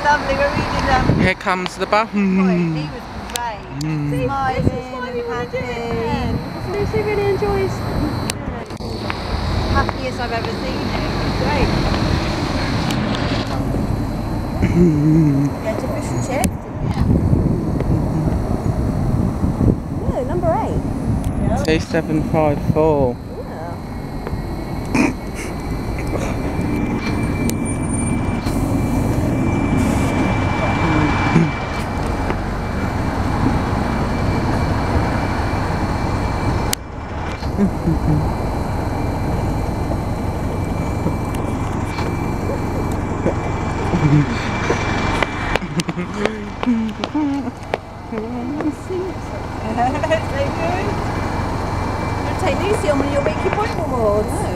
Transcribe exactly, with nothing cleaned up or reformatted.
lovely, we're really lovely. Here comes the bus. He was great. Mm. Smiling This is why and we want to do it again. happy. Because Lucy really enjoys Happiest I've ever seen him. Great. Get official check. No, number eight. Two seven five four. Yeah. So good. You'll take Lucy on one of your weekly point awards.